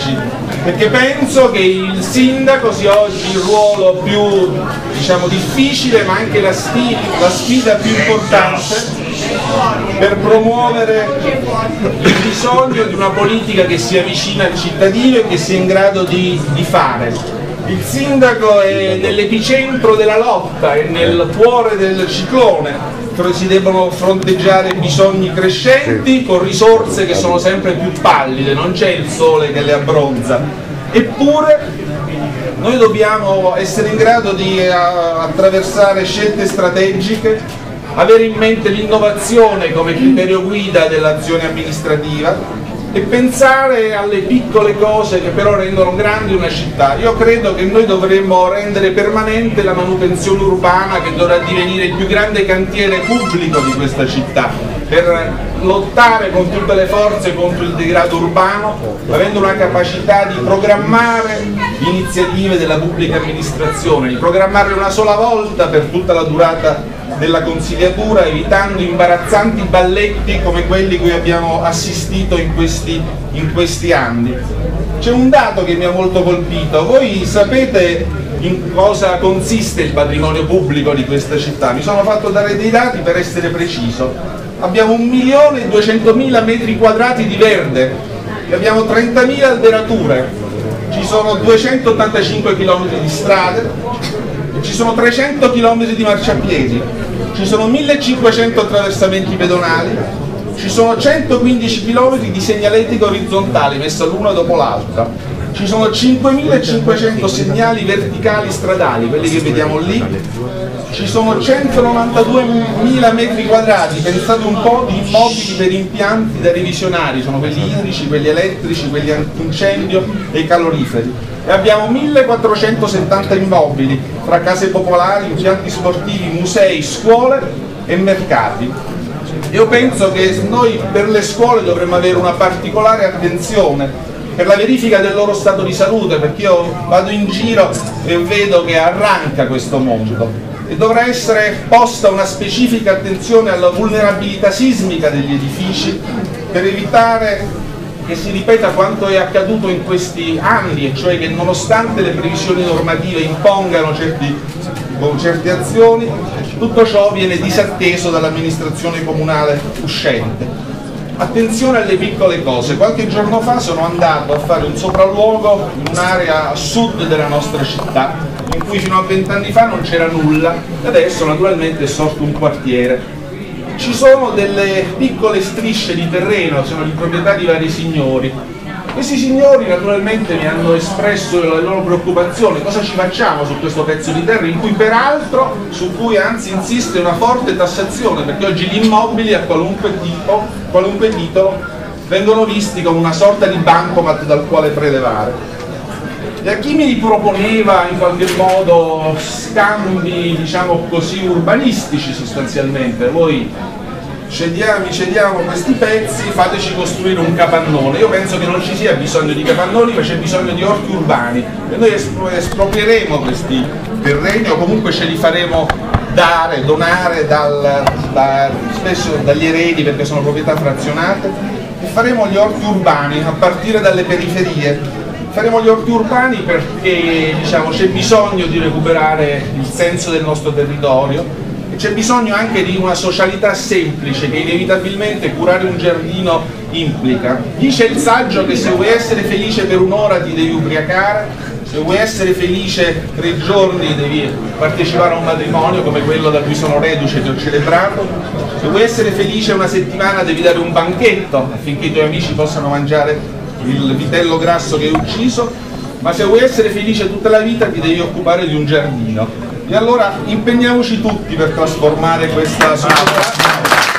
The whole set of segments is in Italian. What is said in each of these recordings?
politici, perché penso che il sindaco sia oggi il ruolo più, diciamo, difficile, ma anche la sfida più importante per promuovere il bisogno di una politica che sia vicina al cittadino e che sia in grado di fare. Il sindaco è nell'epicentro della lotta, è nel cuore del ciclone, si devono fronteggiare bisogni crescenti con risorse che sono sempre più pallide, non c'è il sole che le abbronza. Eppure noi dobbiamo essere in grado di attraversare scelte strategiche, avere in mente l'innovazione come criterio guida dell'azione amministrativa e pensare alle piccole cose che però rendono grande una città. Io credo che noi dovremmo rendere permanente la manutenzione urbana, che dovrà divenire il più grande cantiere pubblico di questa città, per lottare con tutte le forze contro il degrado urbano, avendo una capacità di programmare le iniziative della pubblica amministrazione, di programmarle una sola volta per tutta la durata della consigliatura, evitando imbarazzanti balletti come quelli cui abbiamo assistito in questi anni. C'è un dato che mi ha molto colpito: voi sapete in cosa consiste il patrimonio pubblico di questa città? Mi sono fatto dare dei dati per essere preciso. Abbiamo 1.200.000 metri quadrati di verde, abbiamo 30.000 alberature, ci sono 285 km di strade, ci sono 300 km di marciapiedi, ci sono 1.500 attraversamenti pedonali, ci sono 115 km di segnaletica orizzontale messa l'una dopo l'altra, ci sono 5.500 segnali verticali stradali, quelli che vediamo lì, ci sono 192.000 metri quadrati, pensate un po', di immobili per impianti da revisionari, sono quelli idrici, quelli elettrici, quelli antincendio e i caloriferi. E abbiamo 1.470 immobili fra case popolari, impianti sportivi, musei, scuole e mercati. Io penso che noi per le scuole dovremmo avere una particolare attenzione per la verifica del loro stato di salute, perché io vado in giro e vedo che arranca questo mondo, e dovrà essere posta una specifica attenzione alla vulnerabilità sismica degli edifici per evitare che si ripeta quanto è accaduto in questi anni, e cioè che nonostante le previsioni normative impongano certe azioni, tutto ciò viene disatteso dall'amministrazione comunale uscente. Attenzione alle piccole cose. Qualche giorno fa sono andato a fare un sopralluogo in un'area a sud della nostra città, in cui fino a 20 anni fa non c'era nulla, e adesso naturalmente è sorto un quartiere. Ci sono delle piccole strisce di terreno, sono di proprietà di vari signori. Questi signori naturalmente mi hanno espresso le loro preoccupazioni: cosa ci facciamo su questo pezzo di terra, in cui peraltro, su cui anzi insiste una forte tassazione, perché oggi gli immobili a qualunque titolo vengono visti come una sorta di bancomat dal quale prelevare. E a chi mi proponeva in qualche modo scambi, diciamo così, urbanistici sostanzialmente: voi cediamo questi pezzi, fateci costruire un capannone. Io penso che non ci sia bisogno di capannoni, ma c'è bisogno di orti urbani, e noi esproprieremo questi terreni, o comunque ce li faremo donare spesso dagli eredi, perché sono proprietà frazionate, e faremo gli orti urbani a partire dalle periferie. Faremo gli orti urbani perché, diciamo, c'è bisogno di recuperare il senso del nostro territorio, e c'è bisogno anche di una socialità semplice che inevitabilmente curare un giardino implica. Dice il saggio che se vuoi essere felice per un'ora ti devi ubriacare, se vuoi essere felice 3 giorni devi partecipare a un matrimonio come quello da cui sono reduce che ho celebrato, se vuoi essere felice una settimana devi dare un banchetto affinché i tuoi amici possano mangiare il vitello grasso che hai ucciso, ma se vuoi essere felice tutta la vita ti devi occupare di un giardino. E allora impegniamoci tutti per trasformare questa società.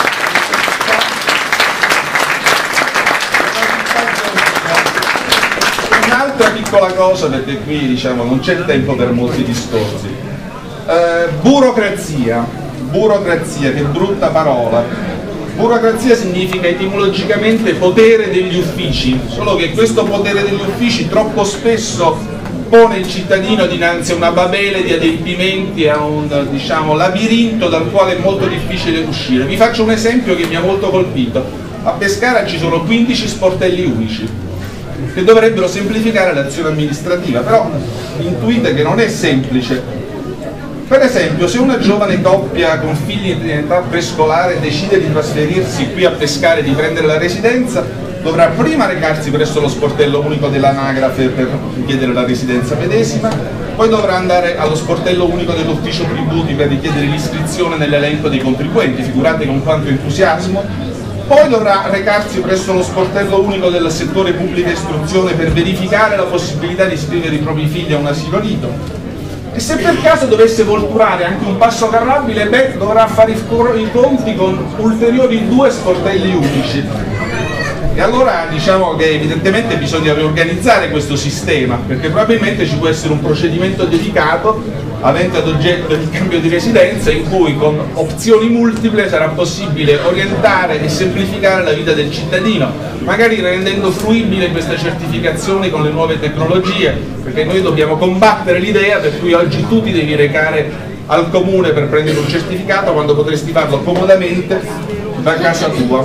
Un'altra piccola cosa, perché qui, diciamo, non c'è tempo per molti discorsi. Burocrazia, che brutta parola. Burocrazia significa etimologicamente potere degli uffici, solo che questo potere degli uffici troppo spesso pone il cittadino dinanzi a una babele di adempimenti, a un, diciamo, labirinto dal quale è molto difficile uscire. Vi faccio un esempio che mi ha molto colpito. A Pescara ci sono 15 sportelli unici. che dovrebbero semplificare l'azione amministrativa, però intuite che non è semplice. Per esempio, se una giovane coppia con figli in età prescolare decide di trasferirsi qui a Pescara e di prendere la residenza, dovrà prima recarsi presso lo sportello unico dell'anagrafe per richiedere la residenza medesima, poi dovrà andare allo sportello unico dell'ufficio tributi per richiedere l'iscrizione nell'elenco dei contribuenti, figurate con quanto entusiasmo, poi dovrà recarsi presso lo sportello unico del settore pubblica istruzione per verificare la possibilità di iscrivere i propri figli a un asilo nido. E se per caso dovesse volturare anche un passo carrabile, beh, dovrà fare i conti con ulteriori 2 sportelli unici. E allora diciamo che evidentemente bisogna riorganizzare questo sistema, perché probabilmente ci può essere un procedimento dedicato avente ad oggetto il cambio di residenza, in cui con opzioni multiple sarà possibile orientare e semplificare la vita del cittadino, magari rendendo fruibile questa certificazione con le nuove tecnologie, perché noi dobbiamo combattere l'idea per cui oggi tu ti devi recare al comune per prendere un certificato quando potresti farlo comodamente da casa tua.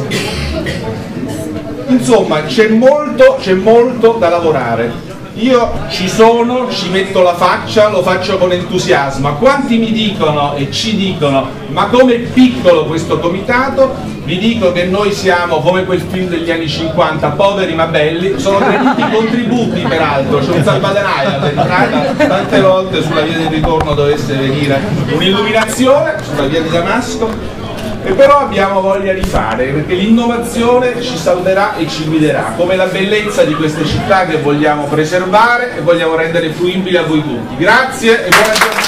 Insomma, c'è molto da lavorare. Io ci sono, ci metto la faccia, lo faccio con entusiasmo. A quanti mi dicono e ci dicono ma com'è piccolo questo comitato, vi dico che noi siamo come quel film degli anni 50, poveri ma belli, sono venuti contributi peraltro, c'è un salvadanaio all'entrata, tante volte sulla via del ritorno dovesse venire un'illuminazione, sulla via di Damasco. E però abbiamo voglia di fare, perché l'innovazione ci salverà e ci guiderà, come la bellezza di queste città che vogliamo preservare e vogliamo rendere fruibili a voi tutti. Grazie e buona giornata.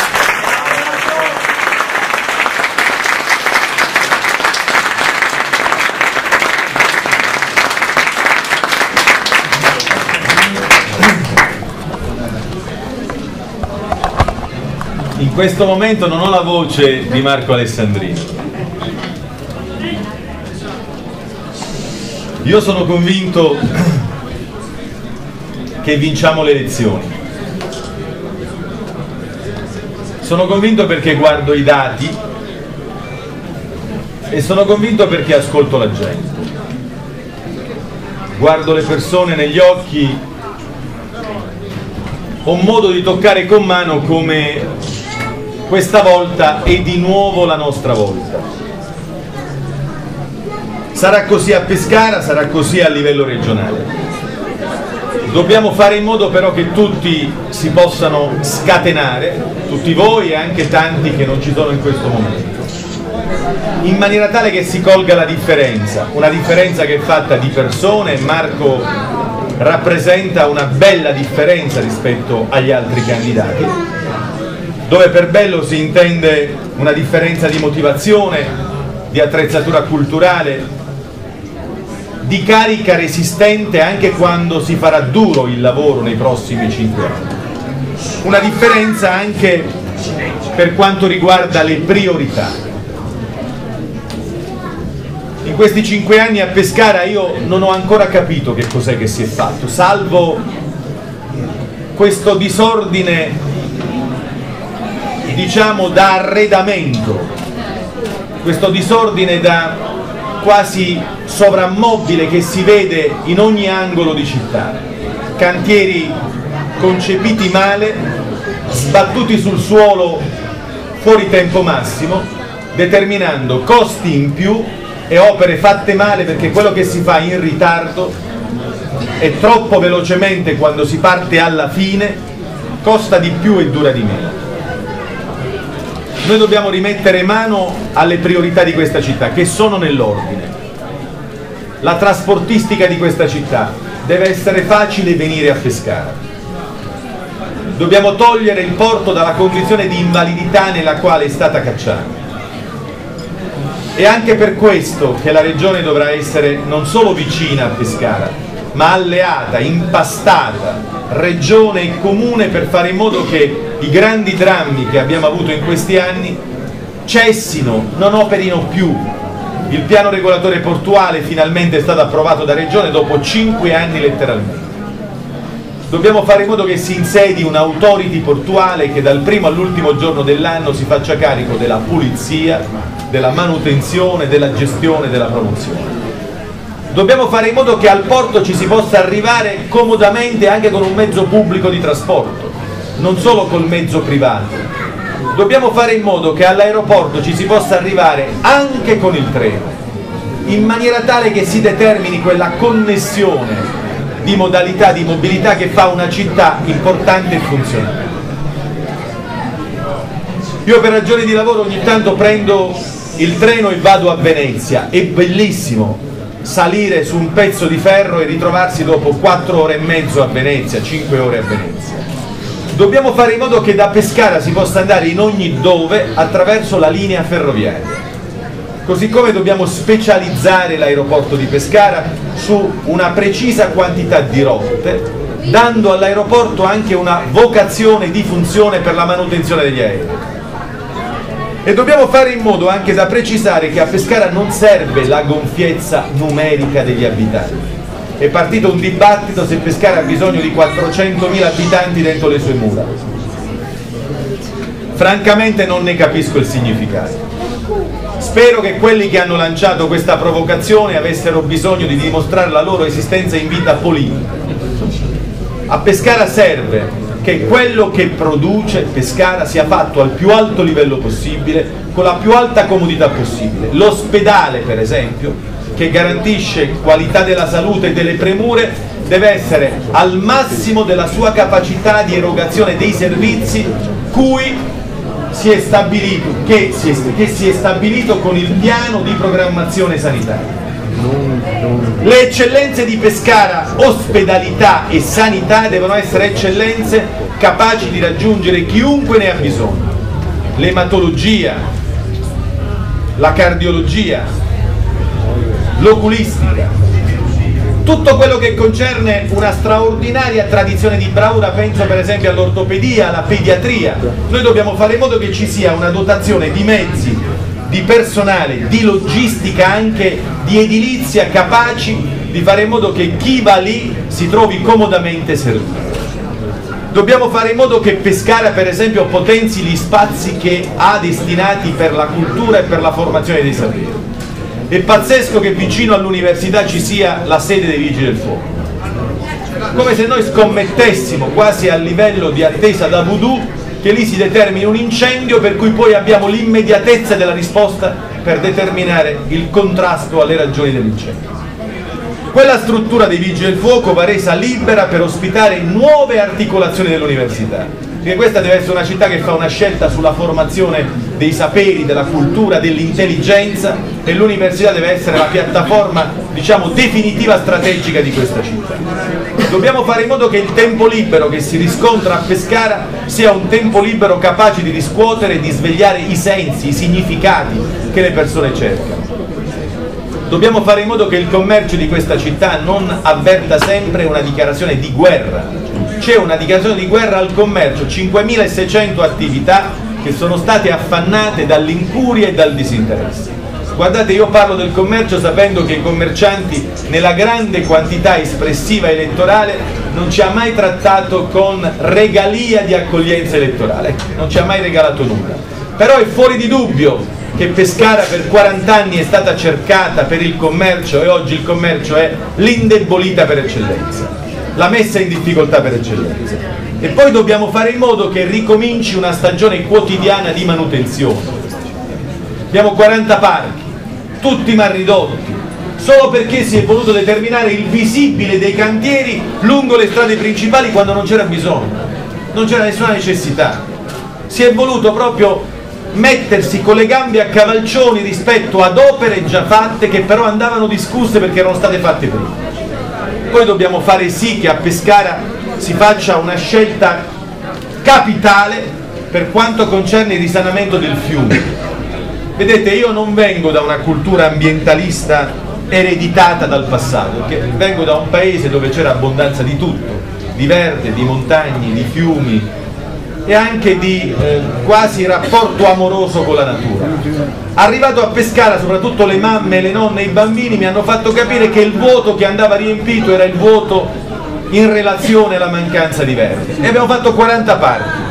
In questo momento non ho la voce di Marco Alessandrini. Io sono convinto che vinciamo le elezioni. Sono convinto perché guardo i dati e sono convinto perché ascolto la gente. Guardo le persone negli occhi, ho modo di toccare con mano come questa volta è di nuovo la nostra volta. Sarà così a Pescara, sarà così a livello regionale. Dobbiamo fare in modo però che tutti si possano scatenare, tutti voi e anche tanti che non ci sono in questo momento, in maniera tale che si colga la differenza, una differenza che è fatta di persone. Marco rappresenta una bella differenza rispetto agli altri candidati, dove per bello si intende una differenza di motivazione, di attrezzatura culturale, di carica resistente anche quando si farà duro il lavoro nei prossimi 5 anni. Una differenza anche per quanto riguarda le priorità. In questi 5 anni a Pescara io non ho ancora capito che cos'è che si è fatto, salvo questo disordine, diciamo, da arredamento, questo disordine da quasi sovrammobile che si vede in ogni angolo di città, cantieri concepiti male, sbattuti sul suolo fuori tempo massimo, determinando costi in più e opere fatte male, perché quello che si fa in ritardo e troppo velocemente quando si parte alla fine costa di più e dura di meno. Noi dobbiamo rimettere mano alle priorità di questa città, che sono nell'ordine. La trasportistica di questa città deve essere facile venire a Pescara. Dobbiamo togliere il porto dalla condizione di invalidità nella quale è stata cacciata. È anche per questo che la Regione dovrà essere non solo vicina a Pescara, ma alleata, impastata, Regione e Comune, per fare in modo che i grandi drammi che abbiamo avuto in questi anni cessino, non operino più. Il piano regolatore portuale finalmente è stato approvato da Regione dopo 5 anni letteralmente. Dobbiamo fare in modo che si insedi un'autority portuale che dal primo all'ultimo giorno dell'anno si faccia carico della pulizia, della manutenzione, della gestione, della promozione. Dobbiamo fare in modo che al porto ci si possa arrivare comodamente anche con un mezzo pubblico di trasporto, non solo col mezzo privato. Dobbiamo fare in modo che all'aeroporto ci si possa arrivare anche con il treno, in maniera tale che si determini quella connessione di modalità di mobilità che fa una città importante e funzionale. Io per ragioni di lavoro ogni tanto prendo il treno e vado a Venezia, è bellissimo salire su un pezzo di ferro e ritrovarsi dopo 4 ore e mezzo a Venezia, 5 ore a Venezia. Dobbiamo fare in modo che da Pescara si possa andare in ogni dove attraverso la linea ferroviaria. Così come dobbiamo specializzare l'aeroporto di Pescara su una precisa quantità di rotte, dando all'aeroporto anche una vocazione di funzione per la manutenzione degli aerei. E dobbiamo fare in modo anche da precisare che a Pescara non serve la gonfiezza numerica degli abitanti. È partito un dibattito se Pescara ha bisogno di 400.000 abitanti dentro le sue mura. Francamente non ne capisco il significato. Spero che quelli che hanno lanciato questa provocazione avessero bisogno di dimostrare la loro esistenza in vita politica. A Pescara serve che quello che produce Pescara sia fatto al più alto livello possibile, con la più alta comodità possibile. L'ospedale, per esempio, che garantisce qualità della salute e delle premure, deve essere al massimo della sua capacità di erogazione dei servizi cui si è stabilito, che si è stabilito con il piano di programmazione sanitaria. Le eccellenze di Pescara, ospedalità e sanità, devono essere eccellenze capaci di raggiungere chiunque ne ha bisogno. L'ematologia, la cardiologia, l'oculistica, tutto quello che concerne una straordinaria tradizione di bravura, penso per esempio all'ortopedia, alla pediatria. Noi dobbiamo fare in modo che ci sia una dotazione di mezzi, di personale, di logistica, anche di edilizia, capaci di fare in modo che chi va lì si trovi comodamente servito. Dobbiamo fare in modo che Pescara, per esempio, potenzi gli spazi che ha destinati per la cultura e per la formazione dei saperi. È pazzesco che vicino all'università ci sia la sede dei Vigili del Fuoco. Come se noi scommettessimo quasi a livello di attesa da voodoo che lì si determini un incendio per cui poi abbiamo l'immediatezza della risposta per determinare il contrasto alle ragioni dell'incendio. Quella struttura dei Vigili del Fuoco va resa libera per ospitare nuove articolazioni dell'università. Perché questa deve essere una città che fa una scelta sulla formazione dei saperi, della cultura, dell'intelligenza, e l'università deve essere la piattaforma, diciamo, definitiva strategica di questa città. Dobbiamo fare in modo che il tempo libero che si riscontra a Pescara sia un tempo libero capace di riscuotere e di svegliare i sensi, i significati che le persone cercano. Dobbiamo fare in modo che il commercio di questa città non avverta sempre una dichiarazione di guerra. C'è una dichiarazione di guerra al commercio, 5.600 attività che sono state affannate dall'incuria e dal disinteresse. Guardate, io parlo del commercio sapendo che i commercianti, nella grande quantità espressiva elettorale, non ci ha mai trattato con regalia di accoglienza elettorale, non ci ha mai regalato nulla. Però è fuori di dubbio che Pescara per 40 anni è stata cercata per il commercio e oggi il commercio è l'indebolita per eccellenza, la messa in difficoltà per eccellenza. E poi dobbiamo fare in modo che ricominci una stagione quotidiana di manutenzione. Abbiamo 40 parchi, tutti mal ridotti, solo perché si è voluto determinare il visibile dei cantieri lungo le strade principali quando non c'era bisogno, non c'era nessuna necessità. Si è voluto proprio mettersi con le gambe a cavalcioni rispetto ad opere già fatte che però andavano discusse perché erano state fatte prima. Poi dobbiamo fare sì che a Pescara si faccia una scelta capitale per quanto concerne il risanamento del fiume. Vedete, io non vengo da una cultura ambientalista ereditata dal passato, perché vengo da un paese dove c'era abbondanza di tutto, di verde, di montagne, di fiumi e anche di quasi rapporto amoroso con la natura. Arrivato a Pescara, soprattutto le mamme, le nonne e i bambini mi hanno fatto capire che il vuoto che andava riempito era il vuoto in relazione alla mancanza di verde. E abbiamo fatto 40 parchi.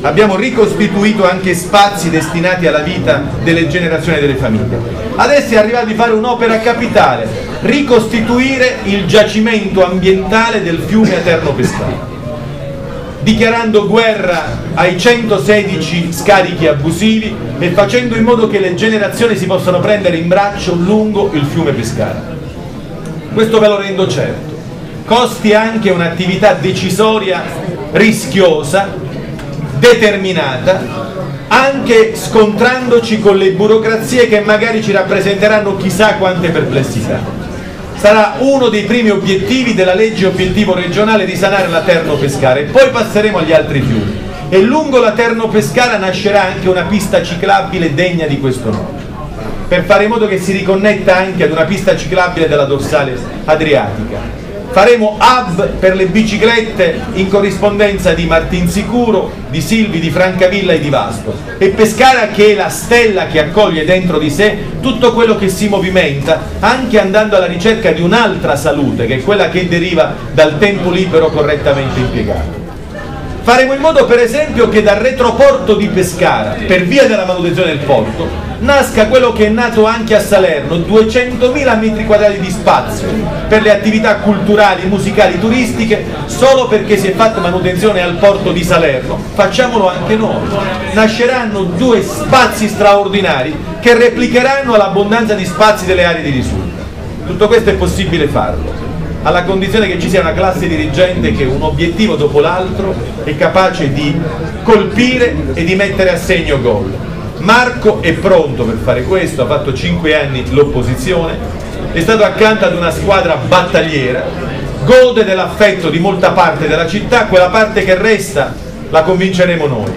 abbiamo ricostituito anche spazi destinati alla vita delle generazioni e delle famiglie. Adesso è arrivato a fare un'opera capitale, ricostituire il giacimento ambientale del fiume Aterno Pescara, dichiarando guerra ai 116 scarichi abusivi e facendo in modo che le generazioni si possano prendere in braccio lungo il fiume Pescara. Questo ve lo rendo certo. Costi anche un'attività decisoria rischiosa, determinata, anche scontrandoci con le burocrazie che magari ci rappresenteranno chissà quante perplessità. Sarà uno dei primi obiettivi della legge obiettivo regionale risanare l'Aterno Pescara e poi passeremo agli altri fiumi. E lungo l'Aterno Pescara nascerà anche una pista ciclabile degna di questo nome, per fare in modo che si riconnetta anche ad una pista ciclabile della dorsale adriatica. Faremo hub per le biciclette in corrispondenza di Martinsicuro, di Silvi, di Francavilla e di Vasto, e Pescara, che è la stella che accoglie dentro di sé tutto quello che si movimenta, anche andando alla ricerca di un'altra salute, che è quella che deriva dal tempo libero correttamente impiegato. Faremo in modo, per esempio, che dal retroporto di Pescara, per via della manutenzione del porto, nasca quello che è nato anche a Salerno, 200.000 metri quadrati di spazio per le attività culturali, musicali, turistiche, solo perché si è fatta manutenzione al porto di Salerno. Facciamolo anche noi. Nasceranno 2 spazi straordinari che replicheranno l'abbondanza di spazi delle aree di risulta. Tutto questo è possibile farlo, alla condizione che ci sia una classe dirigente che un obiettivo dopo l'altro è capace di colpire e di mettere a segno gol. Marco è pronto per fare questo, ha fatto 5 anni l'opposizione, è stato accanto ad una squadra battagliera, gode dell'affetto di molta parte della città, quella parte che resta la convinceremo noi.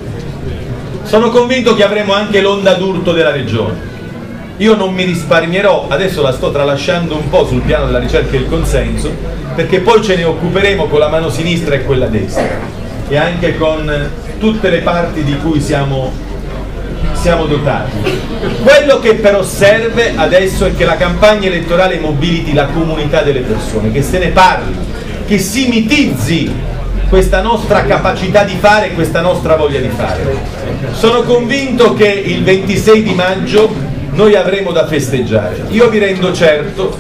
Sono convinto che avremo anche l'onda d'urto della regione. Io non mi risparmierò, adesso la sto tralasciando un po' sul piano della ricerca e il consenso, perché poi ce ne occuperemo con la mano sinistra e quella destra, e anche con tutte le parti di cui siamo dotati. Quello che però serve adesso è che la campagna elettorale mobiliti la comunità delle persone, che se ne parli, che si mitizzi questa nostra capacità di fare e questa nostra voglia di fare. Sono convinto che il 26 di maggio noi avremo da festeggiare. Io vi rendo certo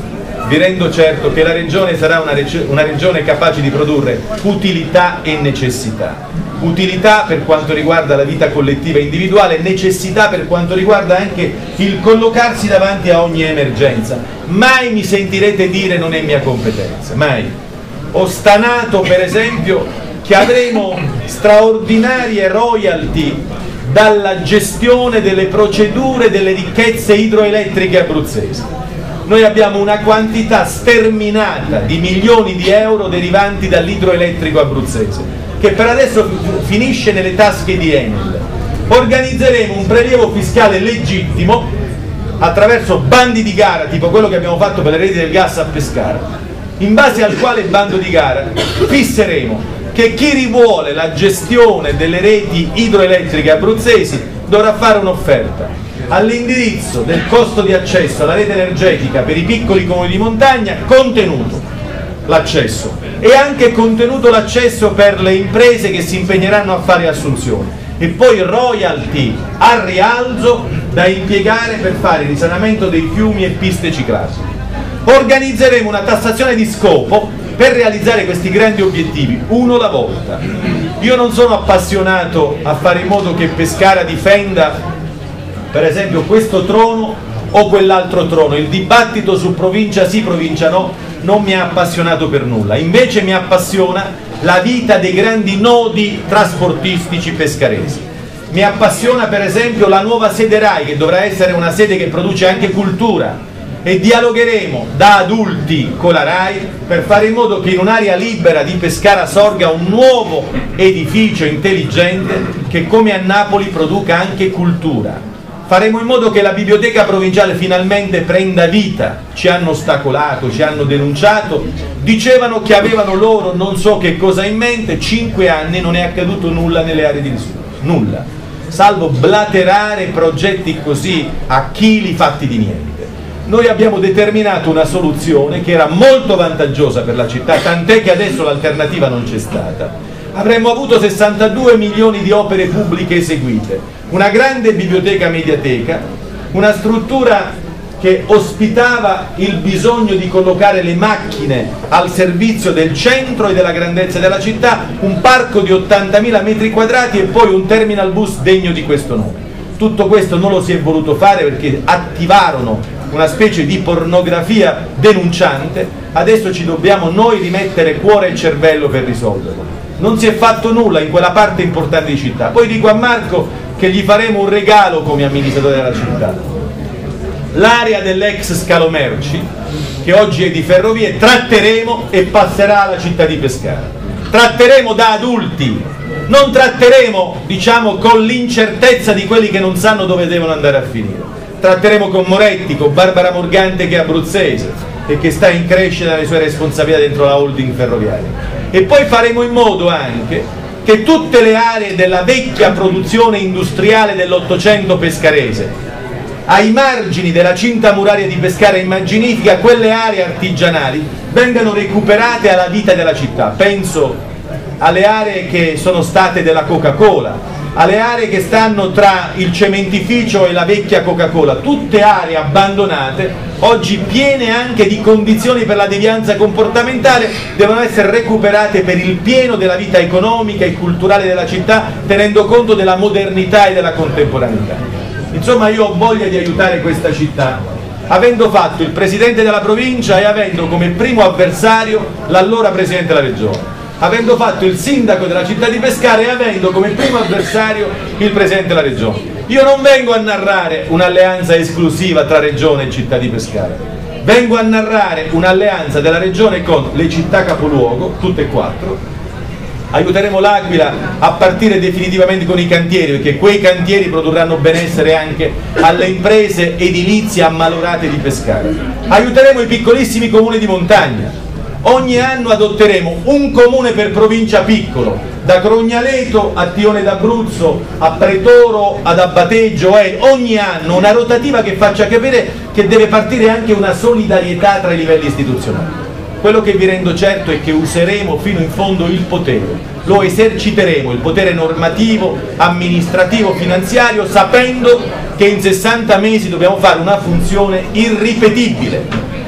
che la regione sarà una regione capace di produrre utilità e necessità. Utilità per quanto riguarda la vita collettiva e individuale, necessità per quanto riguarda anche il collocarsi davanti a ogni emergenza. Mai mi sentirete dire non è mia competenza, mai. Ho stanato per esempio che avremo straordinarie royalty dalla gestione delle procedure delle ricchezze idroelettriche abruzzesi. Noi abbiamo una quantità sterminata di milioni di euro derivanti dall'idroelettrico abruzzese, che per adesso finisce nelle tasche di Enel. Organizzeremo un prelievo fiscale legittimo attraverso bandi di gara, tipo quello che abbiamo fatto per le reti del gas a Pescara, in base al quale bando di gara fisseremo che chi rivuole la gestione delle reti idroelettriche abruzzesi dovrà fare un'offerta all'indirizzo del costo di accesso alla rete energetica per i piccoli comuni di montagna, contenuto l'accesso e anche contenuto l'accesso per le imprese che si impegneranno a fare assunzioni, e poi royalty al rialzo da impiegare per fare risanamento dei fiumi e piste ciclabili. Organizzeremo una tassazione di scopo per realizzare questi grandi obiettivi, uno alla volta. Io non sono appassionato a fare in modo che Pescara difenda per esempio questo trono o quell'altro trono. Il dibattito su provincia sì, provincia no, non mi ha appassionato per nulla. Invece mi appassiona la vita dei grandi nodi trasportistici pescaresi. Mi appassiona per esempio la nuova sede RAI, che dovrà essere una sede che produce anche cultura, e dialogheremo da adulti con la RAI per fare in modo che in un'area libera di Pescara sorga un nuovo edificio intelligente che, come a Napoli, produca anche cultura. Faremo in modo che la biblioteca provinciale finalmente prenda vita. Ci hanno ostacolato, ci hanno denunciato, dicevano che avevano loro non so che cosa in mente. 5 anni non è accaduto nulla nelle aree di risulta, nulla, salvo blaterare progetti così a chili fatti di niente. Noi abbiamo determinato una soluzione che era molto vantaggiosa per la città, tant'è che adesso l'alternativa non c'è stata. avremmo avuto 62 milioni di opere pubbliche eseguite, una grande biblioteca mediateca, una struttura che ospitava il bisogno di collocare le macchine al servizio del centro e della grandezza della città, un parco di 80.000 metri quadrati e poi un terminal bus degno di questo nome. Tutto questo non lo si è voluto fare perché attivarono una specie di pornografia denunciante. Adesso ci dobbiamo noi rimettere cuore e cervello per risolverlo. Non si è fatto nulla in quella parte importante di città. Poi dico a Marco che gli faremo un regalo come amministratore della città. L'area dell'ex scalo merci, che oggi è di Ferrovie, tratteremo e passerà alla città di Pescara. Tratteremo da adulti, non tratteremo, diciamo, con l'incertezza di quelli che non sanno dove devono andare a finire. Tratteremo con Moretti, con Barbara Morgante che è abruzzese e che sta in crescita nelle sue responsabilità dentro la holding ferroviaria. E poi faremo in modo anche che tutte le aree della vecchia produzione industriale dell'Ottocento pescarese, ai margini della cinta muraria di Pescara immaginifica, quelle aree artigianali vengano recuperate alla vita della città. Penso alle aree che sono state della Coca-Cola, alle aree che stanno tra il cementificio e la vecchia Coca-Cola, tutte aree abbandonate, oggi piene anche di condizioni per la devianza comportamentale, devono essere recuperate per il pieno della vita economica e culturale della città, tenendo conto della modernità e della contemporaneità. Insomma, io ho voglia di aiutare questa città, avendo fatto il presidente della provincia e avendo come primo avversario l'allora presidente della regione, avendo fatto il sindaco della città di Pescara e avendo come primo avversario il presidente della regione. Io non vengo a narrare un'alleanza esclusiva tra regione e città di Pescara, vengo a narrare un'alleanza della regione con le città capoluogo, tutte e quattro. Aiuteremo l'Aquila a partire definitivamente con i cantieri, perché quei cantieri produrranno benessere anche alle imprese edilizie ammalorate di Pescara. Aiuteremo i piccolissimi comuni di montagna. Ogni anno adotteremo un comune per provincia piccolo, da Crognaleto a Tione d'Abruzzo, a Pretoro ad Abbateggio, ogni anno una rotativa che faccia capire che deve partire anche una solidarietà tra i livelli istituzionali. Quello che vi rendo certo è che useremo fino in fondo il potere, lo eserciteremo, il potere normativo, amministrativo, finanziario, sapendo che in 60 mesi dobbiamo fare una funzione irripetibile,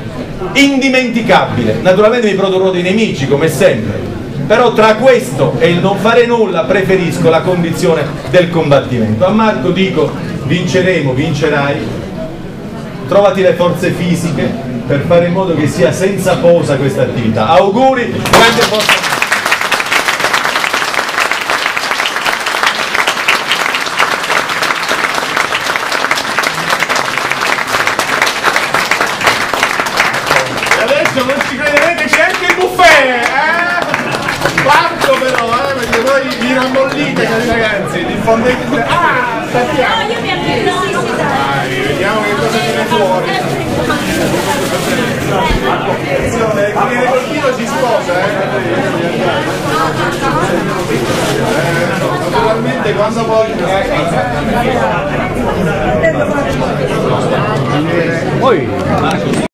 indimenticabile. Naturalmente mi produrrò dei nemici, come sempre, però tra questo e il non fare nulla preferisco la condizione del combattimento. A Marco dico: vinceremo, vincerai, trovati le forze fisiche per fare in modo che sia senza posa questa attività. Auguri, grande forza. E adesso non ci crederete, c'è anche il buffet, Quanto però, perché voi vi rammollite, cari ragazzi, diffondete. Sappiamo. Dai, vediamo che cosa viene fuori. Attenzione, chi viene colpito si sposa, naturalmente quando voglio.